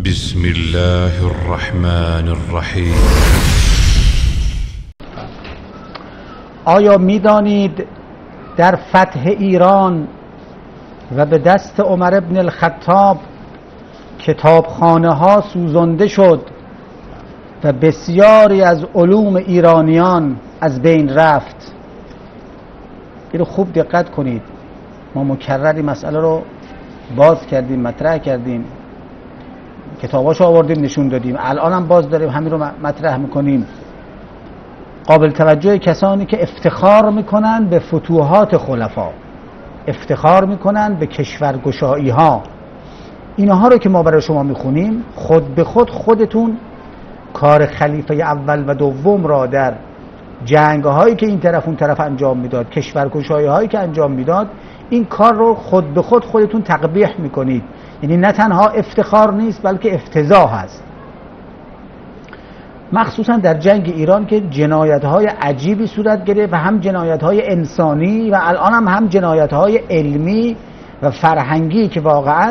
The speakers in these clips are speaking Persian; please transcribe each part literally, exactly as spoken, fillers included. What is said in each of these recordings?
بسم الله الرحمن الرحیم. آیا می‌دانید در فتح ایران و به دست عمر بن الخطاب کتابخانه ها سوزانده شد و بسیاری از علوم ایرانیان از بین رفت؟ این رو خوب دقت کنید. ما مکرر این مسئله رو باز کردیم، مطرح کردیم، کتاباشو آوردیم نشون دادیم، الان هم باز داریم همین رو مطرح میکنیم. قابل توجه کسانی که افتخار میکنن به فتوحات خلفا، افتخار میکنن به کشورگشایی ها، اینها رو که ما برای شما میخونیم خود به خود خودتون کار خلیفه اول و دوم را در جنگ هایی که این طرف اون طرف انجام میداد، کشورگشایی هایی که انجام میداد، این کار رو خود به خود خودتون تقبیح میکنید. یعنی نه تنها افتخار نیست بلکه افتضاح هست. مخصوصا در جنگ ایران که جنایت‌های عجیبی صورت گرفت و هم جنایت‌های انسانی و الان هم هم جنایت‌های علمی و فرهنگی که واقعا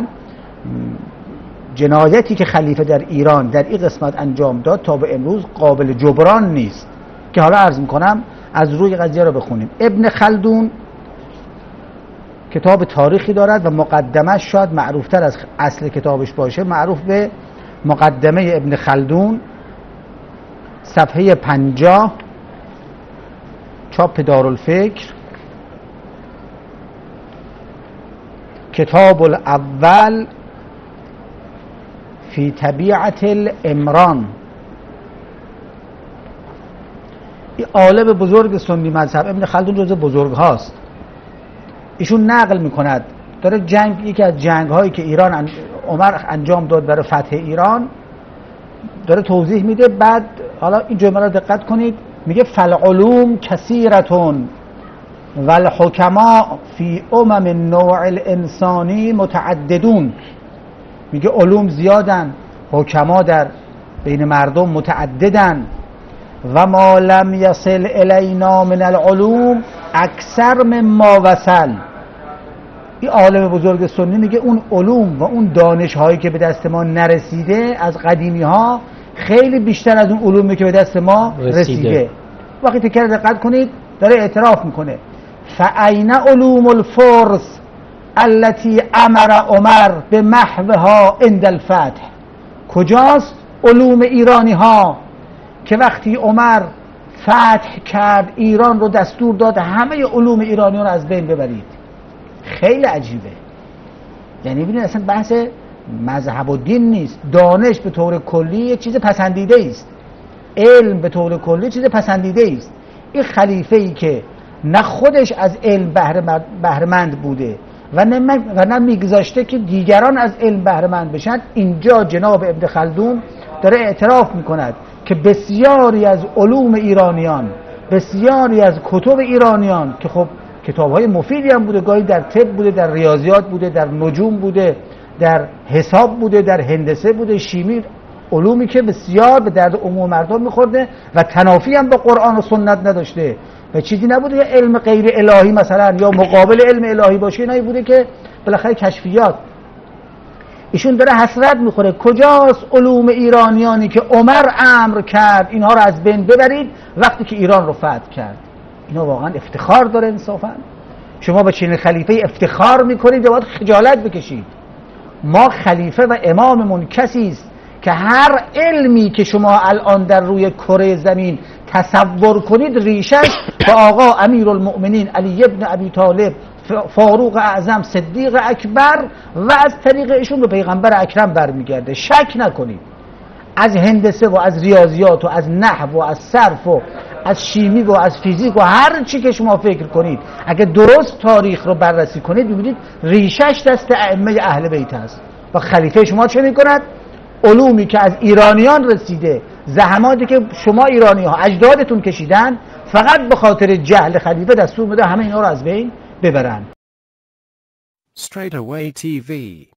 جنایتی که خلیفه در ایران در این قسمت انجام داد تا به امروز قابل جبران نیست، که حالا عرض میکنم از روی قضیه رو بخونیم. ابن خلدون کتاب تاریخی دارد و مقدمش شاید معروفتر از اصل کتابش باشه، معروف به مقدمه ابن خلدون، صفحه پنجاه، چاپ دارالفکر، کتاب الاول فی طبیعت الامران. این عالم بزرگ سنی مذهب ابن خلدون جزو بزرگ هاست. ایشون نقل میکند داره جنگ، یکی از جنگ هایی که ایران عمر انجام داد برای فتح ایران داره توضیح میده. بعد حالا این جمله رو دقت کنید، میگه فالعلوم کثیرتون والحکما فی امم النوع الانسانی متعددون. میگه علوم زیادن، حکما در بین مردم متعددن. و ما لم یصل الینا من العلوم اکثر مما وصل. این عالم بزرگ سنی میگه اون علوم و اون دانش هایی که به دست ما نرسیده از قدیمی ها خیلی بیشتر از اون علومی که به دست ما رسیده, رسیده. وقتی تکرار دقت کنید داره اعتراف میکنه فاین علوم الفرس التي امر عمر به محوها عند الفتح. کجاست علوم ایرانی ها که وقتی عمر فتح کرد ایران رو دستور داد همه علوم ایرانیان رو از بین ببرید؟ خیلی عجیبه. یعنی ببینید اصلا بحث مذهب و دین نیست، دانش به طور کلی یک چیز پسندیده است، علم به طور کلی چیز پسندیده است. این خلیفه ای که نه خودش از علم بهره مند بوده و نه و نه میگذاشته که دیگران از علم بهره مند بشن، اینجا جناب ابن خلدون داره اعتراف میکند که بسیاری از علوم ایرانیان، بسیاری از کتب ایرانیان که خب کتاب‌های مفیدی هم بوده، گاهی در طب بوده، در ریاضیات بوده، در نجوم بوده، در حساب بوده، در هندسه بوده، شیمی، علومی که بسیار به درد عموم مردم می‌خورده و تنافی هم با قرآن و سنت نداشته و چیزی نبوده که علم غیر الهی مثلا یا مقابل علم الهی باشه، نه بوده که بالاخره کشفیات. ایشون داره حسرت میخوره کجاست علوم ایرانیانی که عمر امر کرد اینها رو از بین ببرید وقتی که ایران رو فتح کرد. اینا واقعا افتخار داره انصافا؟ شما به چنین خلیفه افتخار میکنید، باید خجالت بکشید. ما خلیفه و اماممون کسی است که هر علمی که شما الان در روی کره زمین تصور کنید ریشش به آقا امیرالمؤمنین علی ابن ابی طالب، فاروق اعظم، صدیق اکبر و از طریق ایشون به پیغمبر اکرم برمیگرده. شک نکنید. از هندسه و از ریاضیات و از نحو و از صرف و از شیمی و از فیزیک و هر چی که شما فکر کنید، اگه درست تاریخ رو بررسی کنید ببینید ریشش دست ائمه اهل بیت است. و خلیفه شما چه میکند؟ علومی که از ایرانیان رسیده، زحماتی که شما ایرانی ها اجدادتون کشیدن، فقط به خاطر جهل خلیفه دستور میده همه اینا رو از بین ببرن. Straightaway تی وی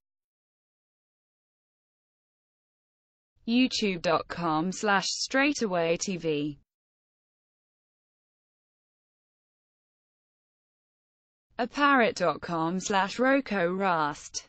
youtube dot com slash straightaway T V a parrot dot com slash Roko Rast